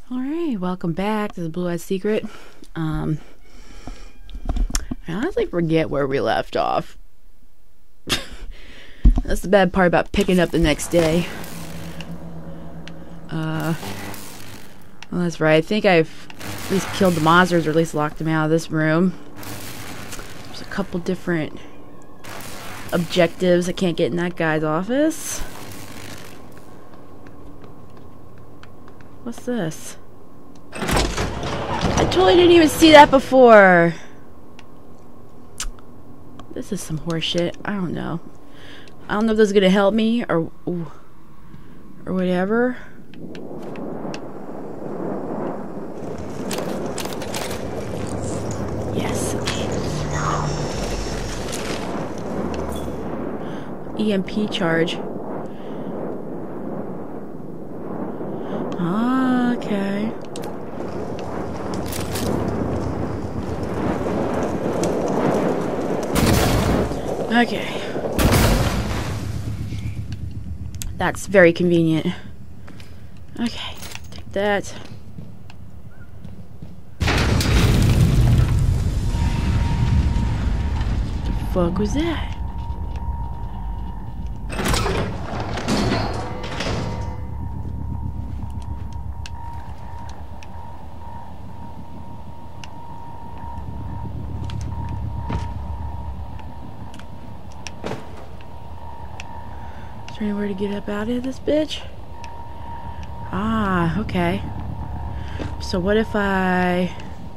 Alright, welcome back to the Blue-Eyed Secret. I honestly forget where we left off. That's the bad part about picking up the next day. Well, that's right. I think I've at least killed the monsters, or at least locked them out of this room. There's a couple different objectives I can't get in that guy's office. What's this? I totally didn't even see that before. This is some horse shit. I don't know. I don't know if this is gonna help me or whatever. Yes. EMP charge. Ah, okay. Okay. That's very convenient. Okay, take that. What the fuck was that? Is there anywhere to get up out of this bitch? Ah, okay. So what if I...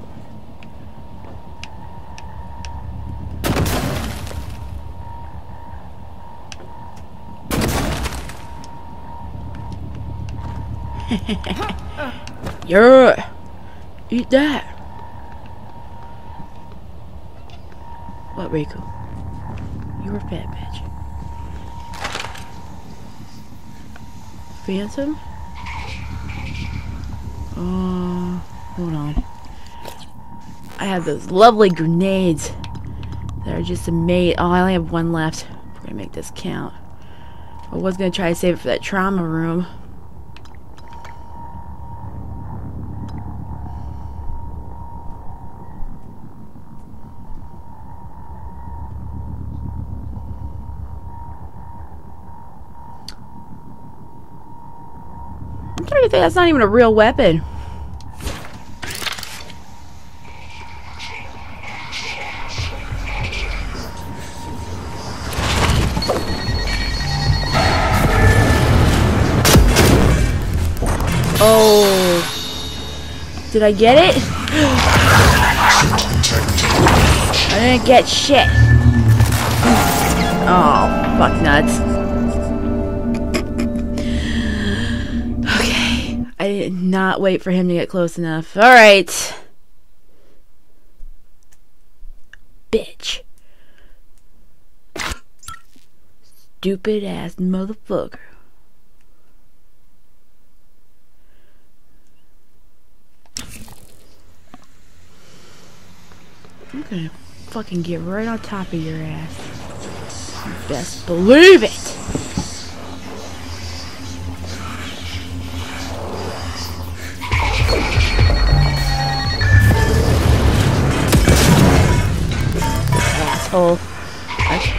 Yeah! Eat that! What, Riku? You were fat, bitch. Phantom? Hold on. I have those lovely grenades that are just amazing. Oh, I only have one left. We're gonna make this count. I was gonna try to save it for that trauma room. I'm trying to think that's not even a real weapon. Oh. Did I get it? I didn't get shit. Oh, fuck nuts. Okay. I did not wait for him to get close enough. Alright. Bitch. Stupid ass motherfucker. I'm gonna fucking get right on top of your ass. You best believe it! Asshole. Okay.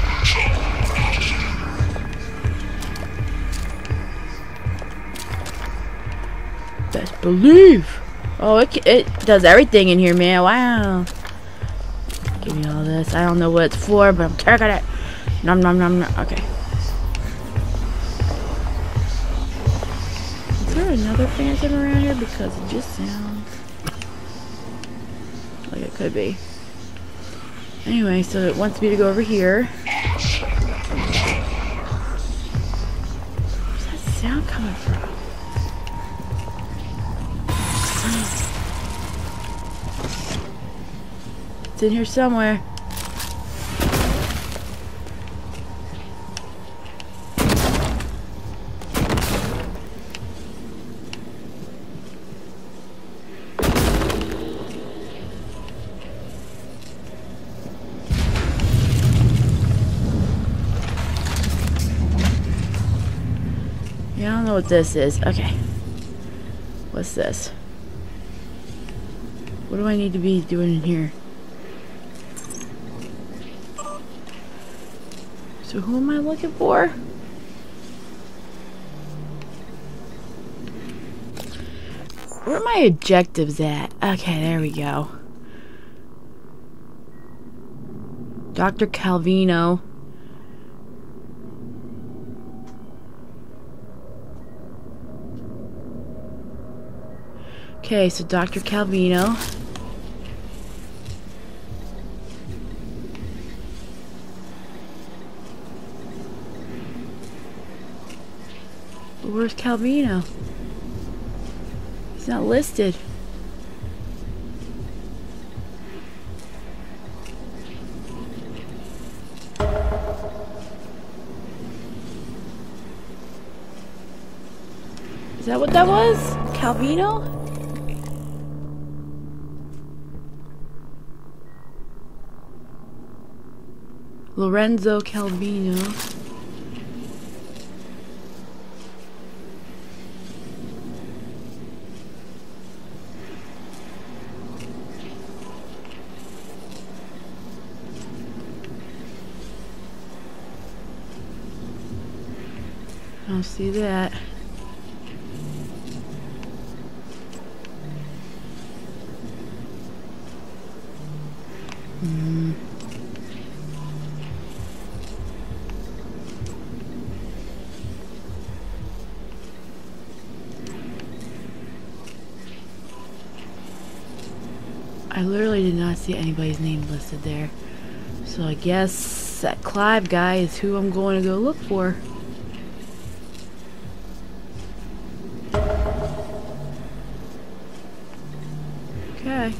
Best believe! Oh, it does everything in here, man. Wow. Give me all this. I don't know what it's for, but I'm taking it. Nom nom nom nom. Okay. Is there another phantom around here? Because it just sounds like it could be. Anyway, so it wants me to go over here. Where's that sound coming from? It's in here somewhere. Yeah, I don't know what this is. Okay. What's this? What do I need to be doing in here? So who am I looking for? Where are my objectives at? Okay, there we go. Dr. Calvino. Okay, so Dr. Calvino. Where's Calvino? He's not listed. Is that what that was? Calvino? Lorenzo Calvino. I don't see that. I literally did not see anybody's name listed there. So I guess that Clive guy is who I'm going to go look for. Okay.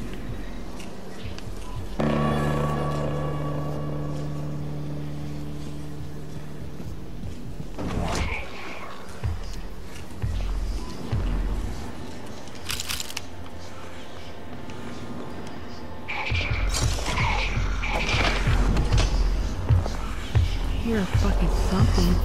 Hear fucking something.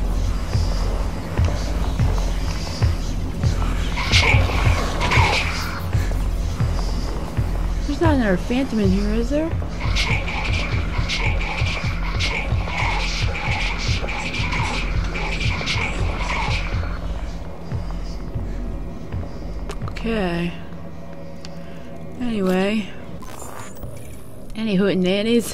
There's not another phantom in here, is there? Okay. Anyway. Any hootenannies?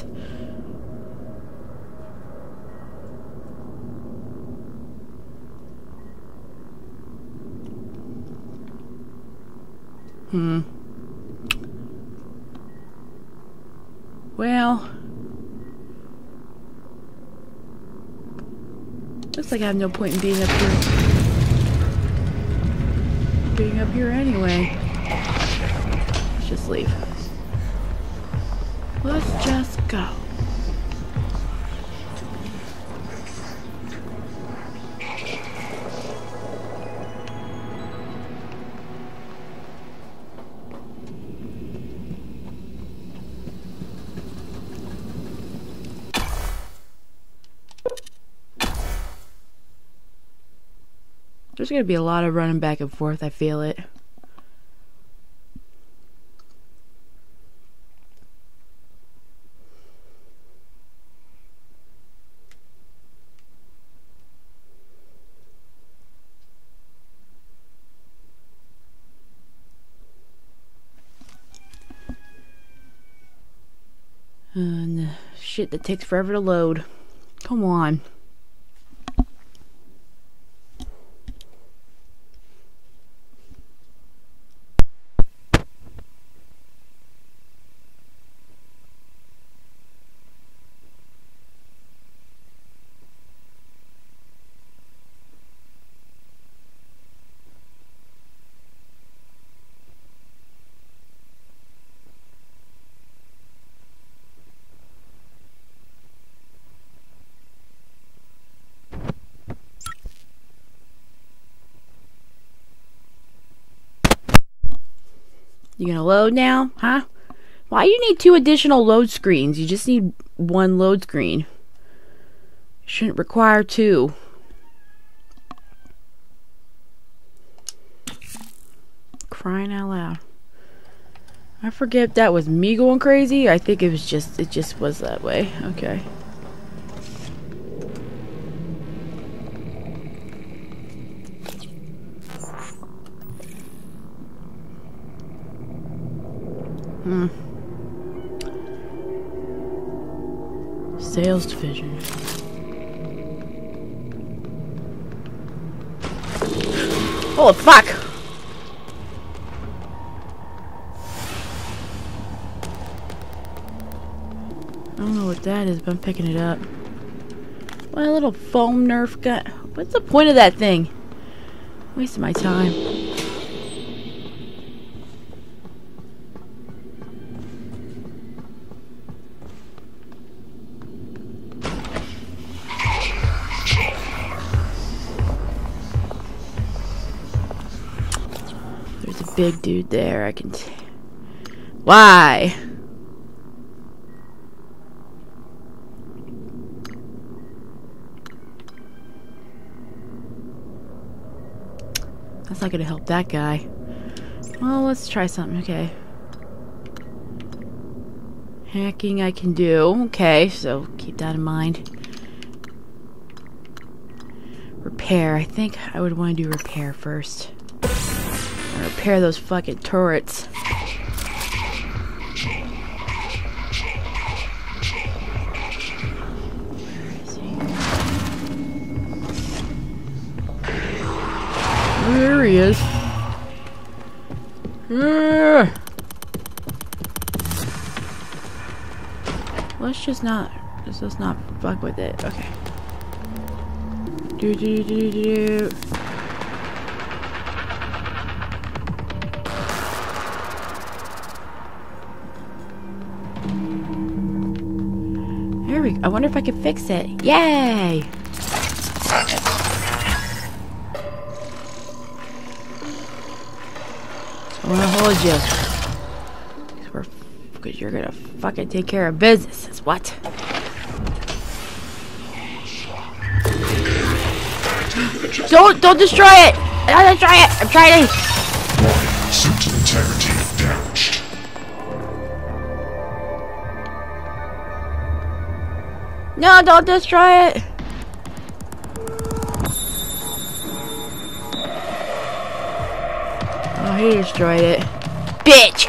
Well, looks like I have no point in being up here. Being up here anyway. Let's just leave. Let's just go. There's gonna be a lot of running back and forth, I feel it. And shit that takes forever to load. Come on. You gonna load now, huh? Why you need 2 additional load screens? You just need 1 load screen. You shouldn't require 2. Crying out loud. I forget if that was me going crazy. I think it just was that way. Okay. Sales division. Oh fuck! I don't know what that is, but I'm picking it up. What a little foam Nerf gun. What's the point of that thing? Wasting my time. There's a big dude there. I can. Why? That's not gonna help that guy. Well, let's try something. Okay. Hacking I can do. Okay, so keep that in mind. Repair. I think I would want to do repair first. Repair those fucking turrets. There he is. Let's just not fuck with it. Okay. There we go. I wonder if I can fix it. Yay! I wanna hold you. Because you're gonna fucking take care of business. That's what? Don't destroy it! Don't destroy it! I'm trying to. Warning, system integrity damaged. No, don't destroy it! Oh, he destroyed it. Bitch!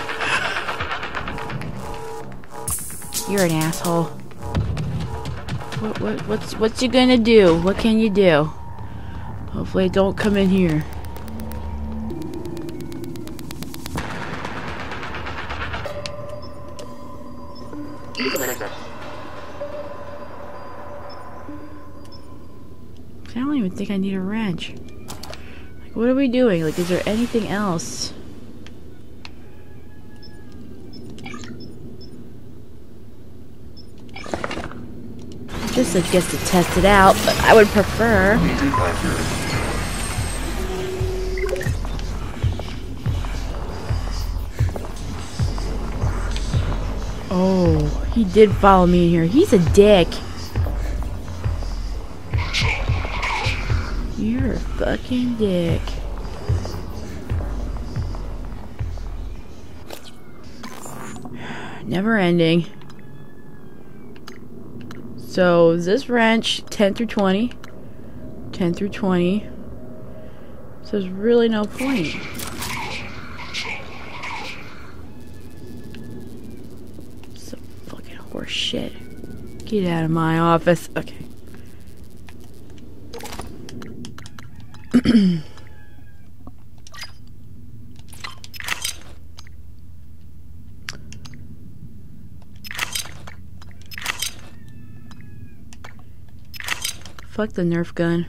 You're an asshole. What's you gonna do? What can you do? Hopefully it don't come in here. I don't even think I need a wrench. Like, what are we doing? Like, is there anything else? Just, I guess, to test it out, but I would prefer. Oh, he did follow me in here. He's a dick. You're a fucking dick. Never ending. So, is this wrench 10 through 20? 10 through 20. So, there's really no point. So fucking horse shit. Get out of my office. Okay. Fuck the Nerf gun.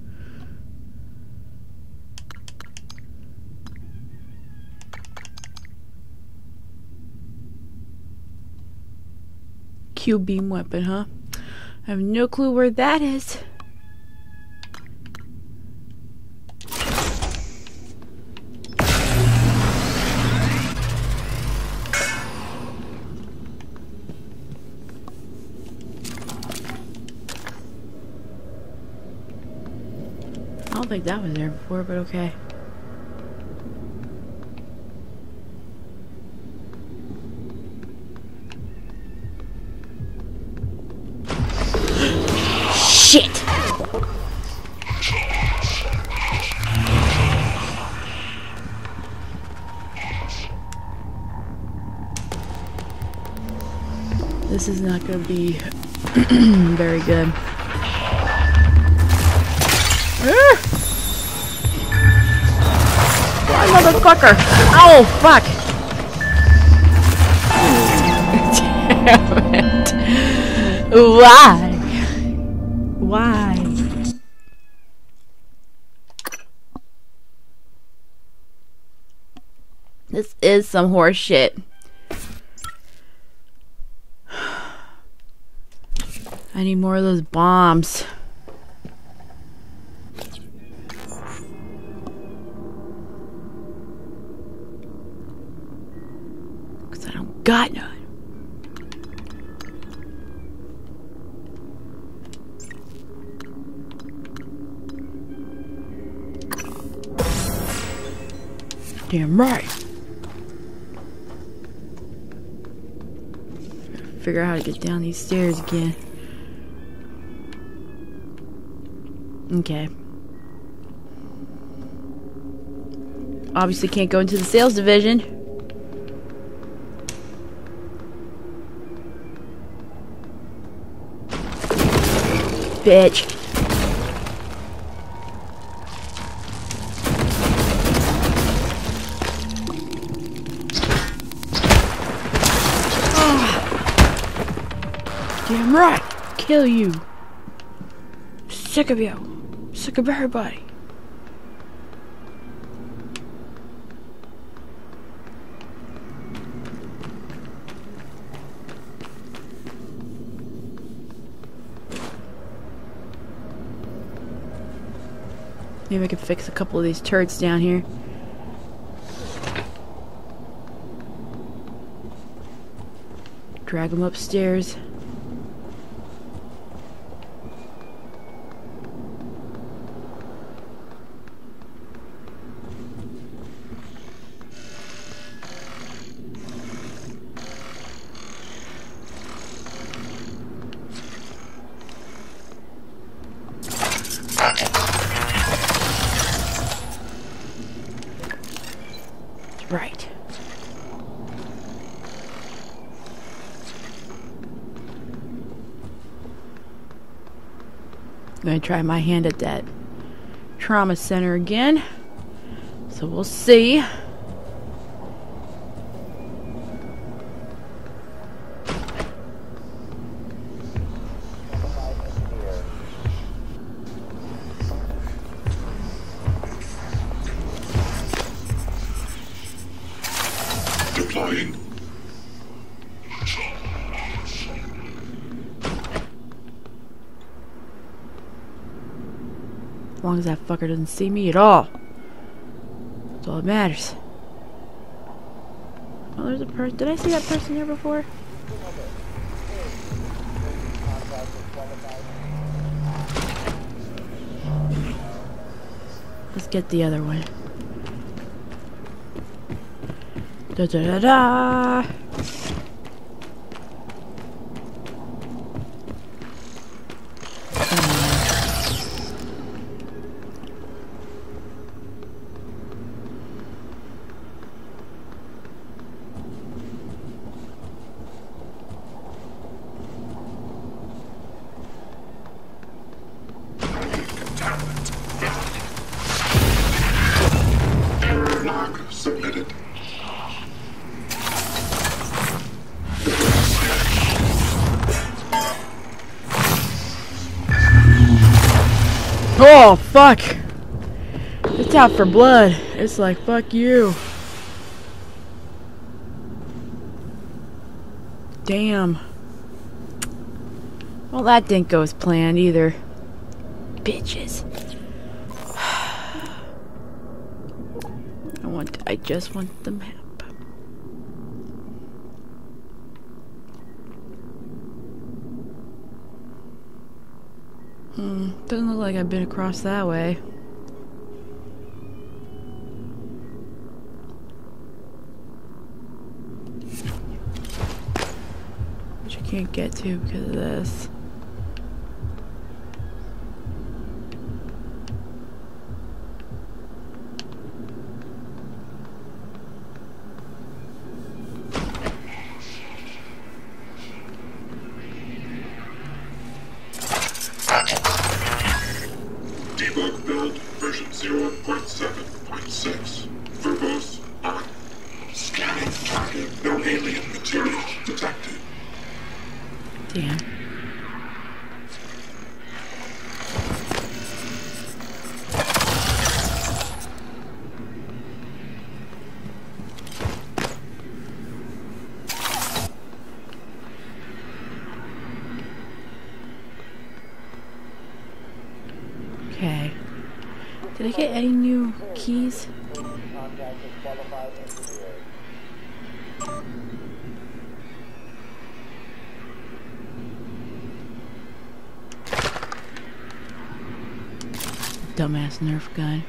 Q beam weapon, huh? I have no clue where that is. I don't think that was there before, but okay. This is not gonna be very good. Why, motherfucker! Oh, fuck! Damn it! Why? Why? This is some horse shit. I need more of those bombs. Because I don't got none. Damn right. Figure out how to get down these stairs again. Okay. Obviously can't go into the sales division. Bitch. Damn right. Kill you. Sick of you. Sick of everybody. Maybe I can fix a couple of these turrets down here. Drag them upstairs. Right. I'm gonna try my hand at that trauma center again. So we'll see. Deploying. As long as that fucker doesn't see me at all. That's all that matters. Oh, there's a person. Did I see that person here before? Let's get the other one. Da da da da. Lock submitted. Oh, fuck. It's out for blood. It's like, fuck you. Damn. Well, that didn't go as planned either. Bitches. I just want the map. Doesn't look like I've been across that way. Which I can't get to because of this. Did I get any new keys? Dumbass Nerf gun.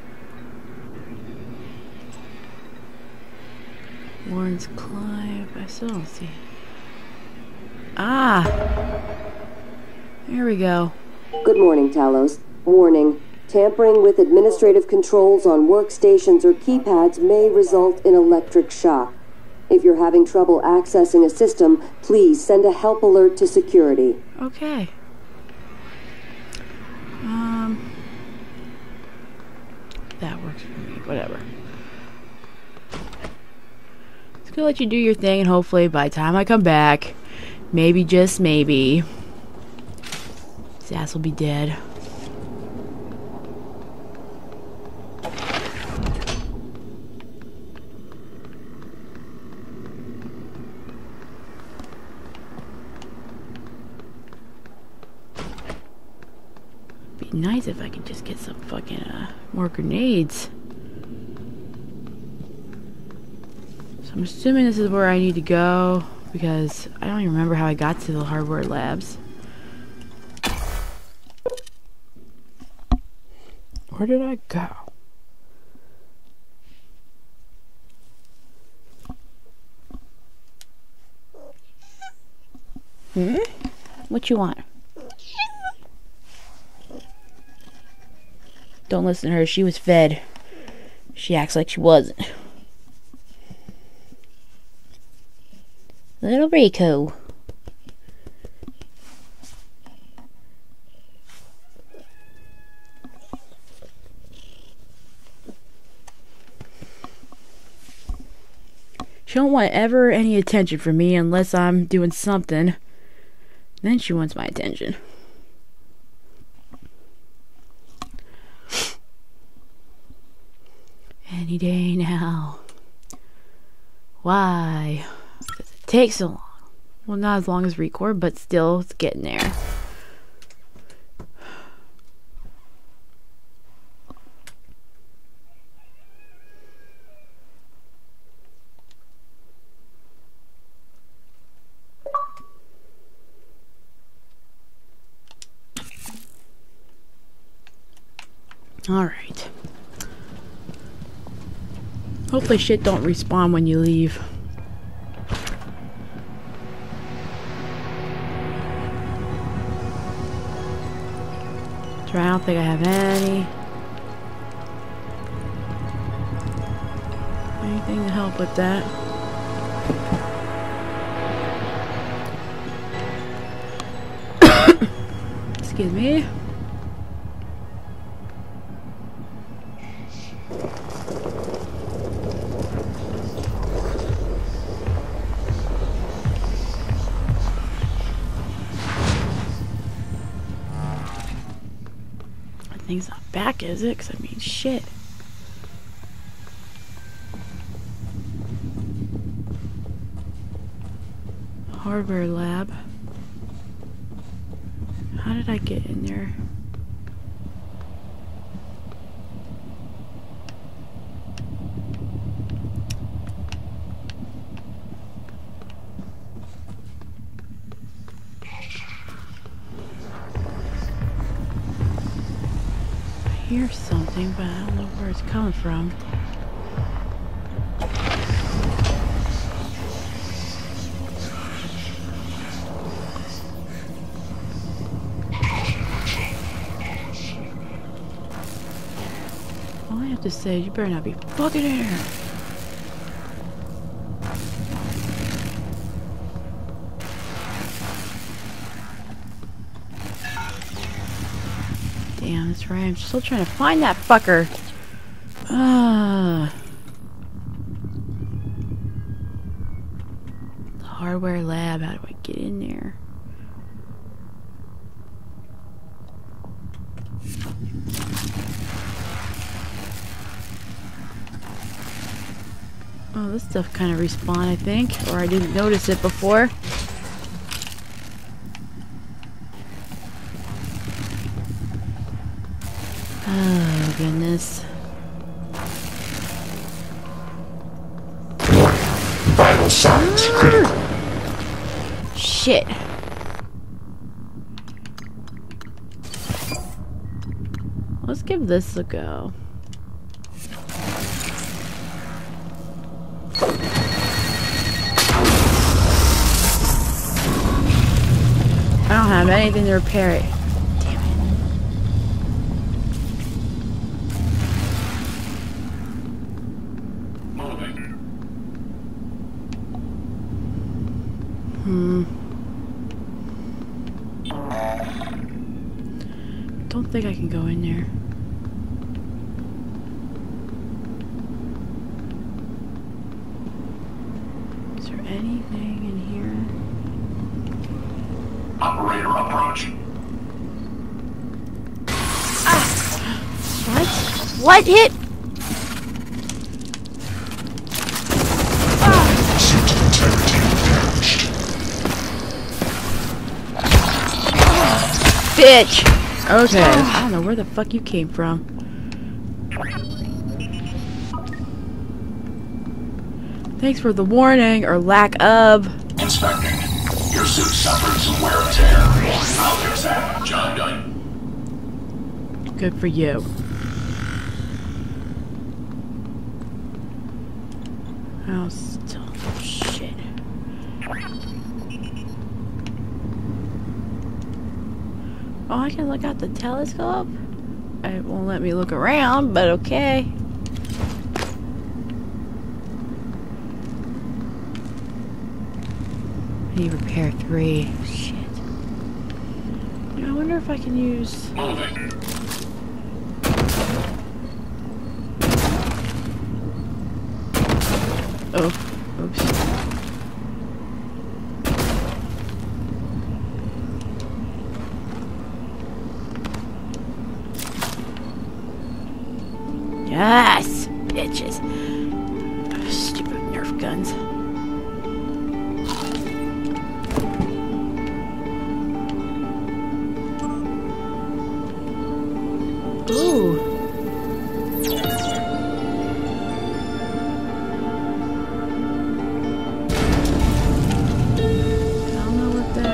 Warren's Clive. I still don't see. Ah! Here we go. Good morning, Talos. Warning. Tampering with administrative controls on workstations or keypads may result in electric shock. If you're having trouble accessing a system, please send a help alert to security. Okay. That works for me. Whatever. It's gonna let you do your thing, and hopefully by the time I come back, maybe, just maybe, his ass will be dead. Be nice if I could just get some fucking more grenades. So I'm assuming this is where I need to go, because I don't even remember how I got to the hardware labs. Where did I go? What you want? Don't listen to her. She was fed. She acts like she wasn't. Little Rico. She don't want ever any attention from me unless I'm doing something. Then she wants my attention. Any day now. Why? Because it takes so long. Well, not as long as record, but still, it's getting there. Alright. Hopefully shit don't respawn when you leave. I don't think I have anything to help with that. Excuse me. Thing's not back, is it? 'Cause I mean, shit. Hardware lab. How did I get in there? I hear something, but I don't know where it's coming from. All I have to say is you better not be fucking in here. Damn, that's right. I'm still trying to find that fucker. The hardware lab. How do I get in there? Oh, this stuff kind of respawned, I think. Or I didn't notice it before. Oh, goodness. Vital signs critical. Shit. Let's give this a go. I don't have anything to repair it. Damn it. Don't think I can go in there. Is there anything in here? Operator approach. What? What hit? Suit integrity damaged. Bitch! Okay, I don't know where the fuck you came from. Thanks for the warning, or lack of. Inspecting. Your suit suffered some wear and tear. I'll fix that. Job done. Good for you. Oh, still shit. Oh, I can look out the telescope? It won't let me look around, but okay. I need repair 3. Shit. I wonder if I can use... Moving. Oh, oops. Yes! Bitches. Oh, stupid Nerf guns. Ooh. Don't know what that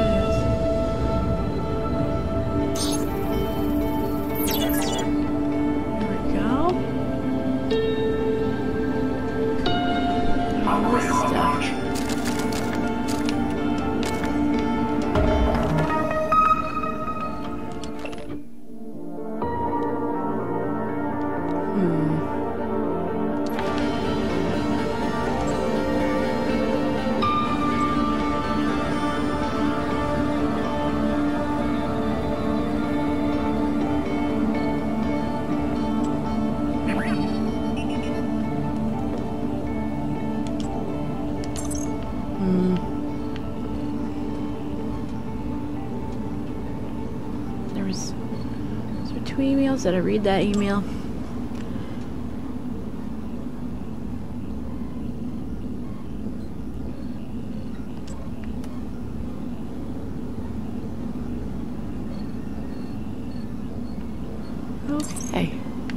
is. There we go. All this stuff. There's 2 emails. Did I read that email? Okay.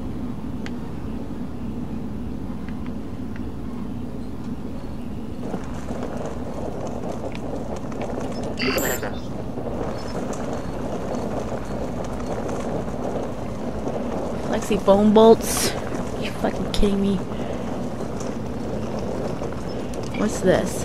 Flexi foam bolts. Are you fucking kidding me? What's this?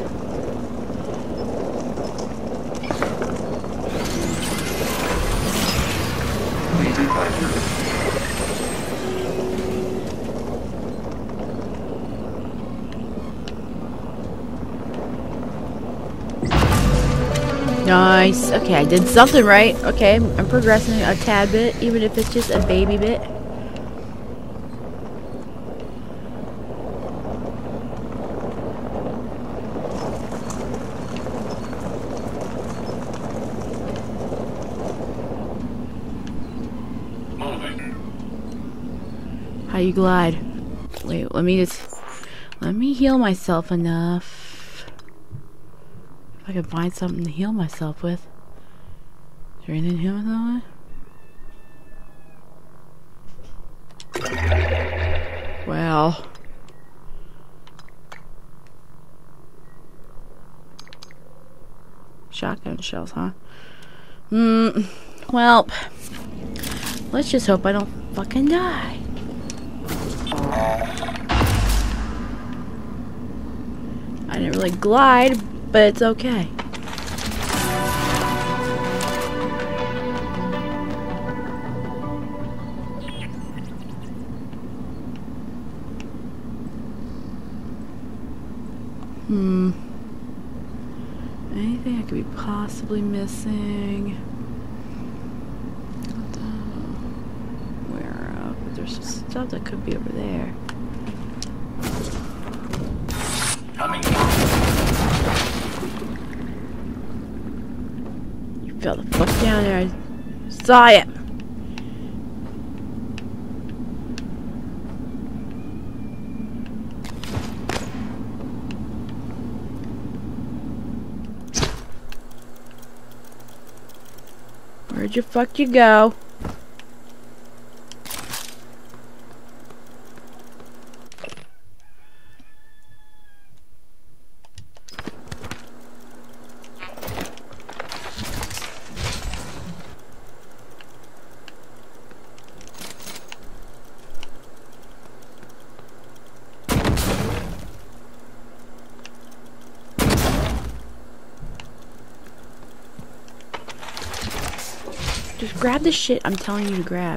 Nice. Okay, I did something right. Okay, I'm progressing a tad bit, even if it's just a baby bit. How you glide? Wait, let me heal myself enough. If I can find something to heal myself with. Is there anything to heal myself with? Well. shotgun shells, huh? Well, let's just hope I don't fucking die. I didn't really glide, but it's okay. Anything I could be possibly missing? Where up? But there's some stuff that could be over there. Coming. You fell the fuck down there. I saw it. Where'd you fuck you go? Just grab the shit I'm telling you to grab.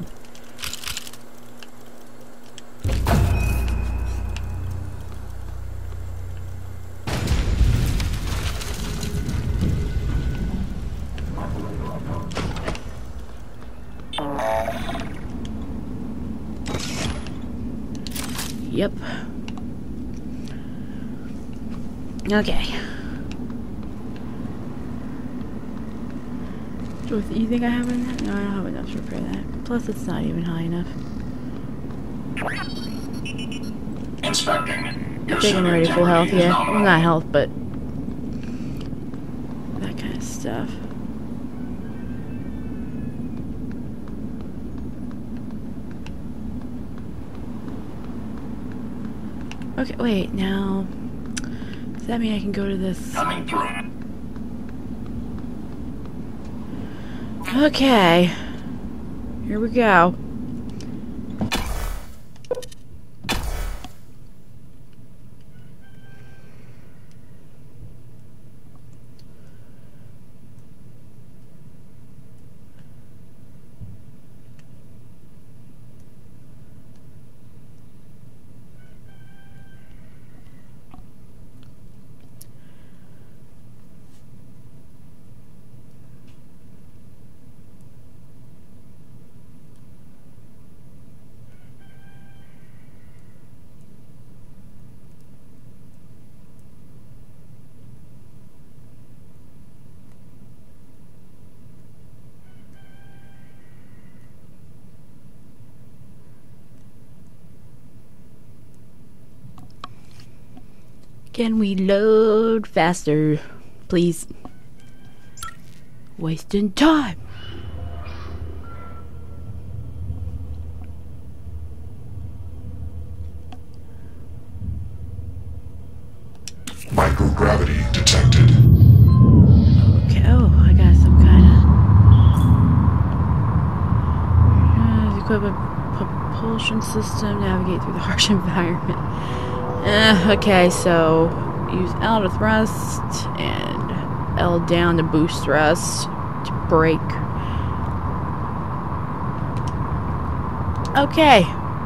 Yep. Okay. You think I have enough? No, I don't have enough to repair that. Plus, it's not even high enough. Inspecting. I think I'm already full health, yeah. Well, not health, but that kind of stuff. Okay, wait, now... Does that mean I can go to this? Coming through. Okay. Here we go. Can we load faster, please? Wasting time. Microgravity detected. Okay, oh, I got some kind of equip a propulsion system, navigate through the harsh environment. Okay, so use L to thrust and L down to boost thrust to brake. Okay.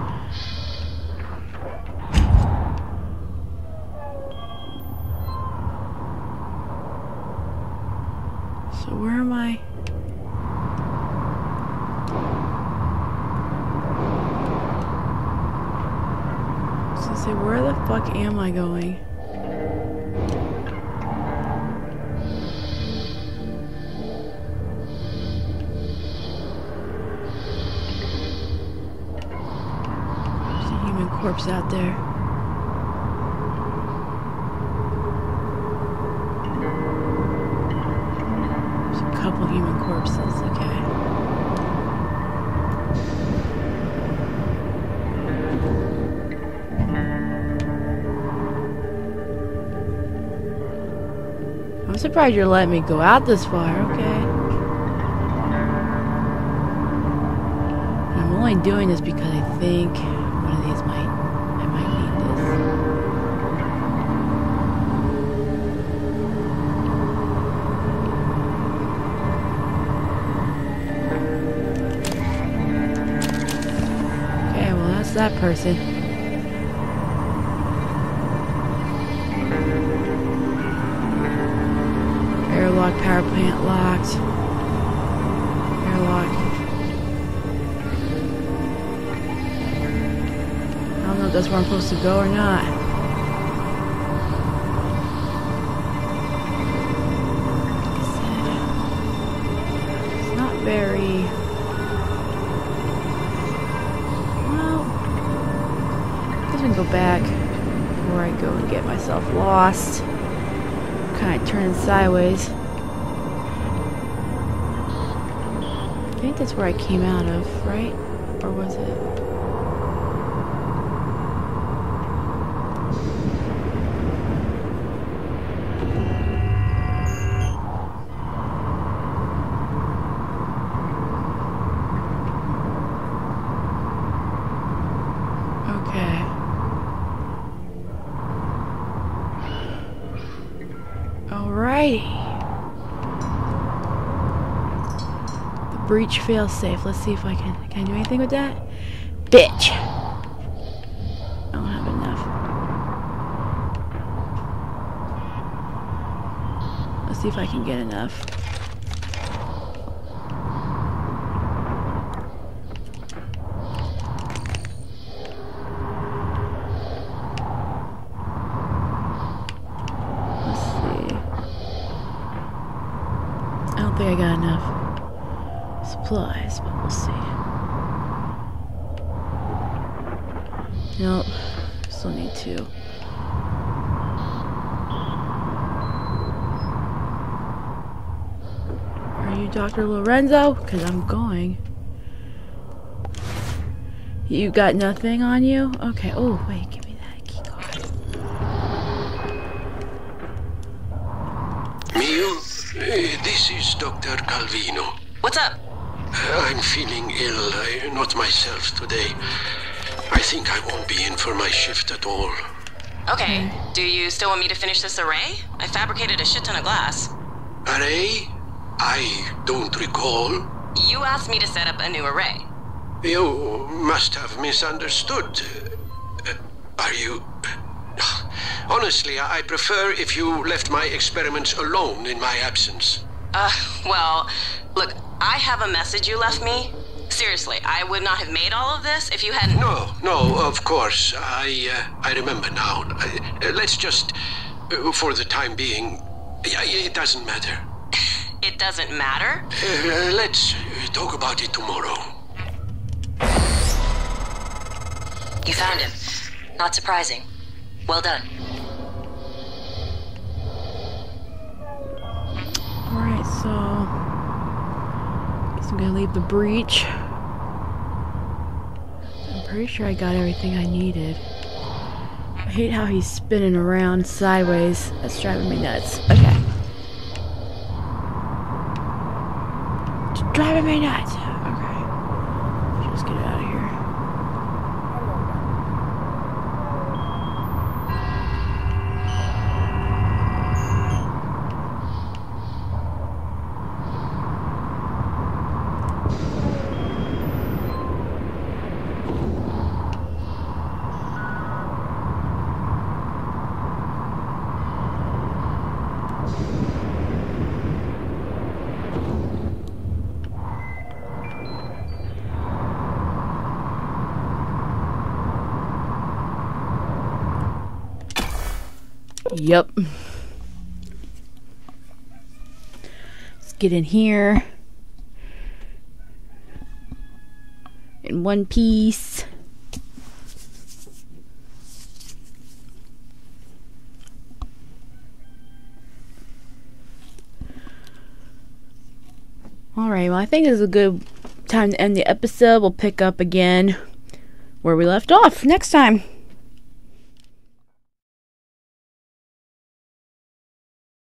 So where am I? Say, where the fuck am I going? There's a human corpse out there. There's a couple human corpses, okay. I'm surprised you're letting me go out this far. Okay. I'm only doing this because I think one of these I might need this. Okay, well that's that person. Airlock, power plant locked. Airlock. I don't know if that's where I'm supposed to go or not. Like I said, it's not very... Well, I guess we can go back before I go and get myself lost. Kind of turning sideways. I think that's where I came out of, right? Or was it? Okay. Alrighty. The breach failsafe. Let's see if I can I do anything with that? Bitch! I don't have enough. Let's see if I can get enough. I don't think I got enough supplies, but we'll see. Nope, still need 2. Are you Dr. Lorenzo? Because I'm going. You got nothing on you? Okay, oh wait, give me that key card. Mio, this is Dr. Calvino. What's up? I'm feeling ill, not myself today. I think I won't be in for my shift at all. Okay, do you still want me to finish this array? I fabricated a shit ton of glass. Array? I don't recall. You asked me to set up a new array. You must have misunderstood. Are you... Honestly, I prefer if you left my experiments alone in my absence. Well, look, I have a message you left me. Seriously, I would not have made all of this if you hadn't... No, of course. I remember now. Let's just, for the time being, it doesn't matter. It doesn't matter? Let's talk about it tomorrow. You found him. Not surprising. Well done. Alright, so I guess I'm gonna leave the breach. I'm pretty sure I got everything I needed. I hate how he's spinning around sideways. That's driving me nuts. Okay. It's driving me nuts. Okay. Just get out of here. Yep. Let's get in here. In one piece. Alright, well I think this is a good time to end the episode. We'll pick up again where we left off next time.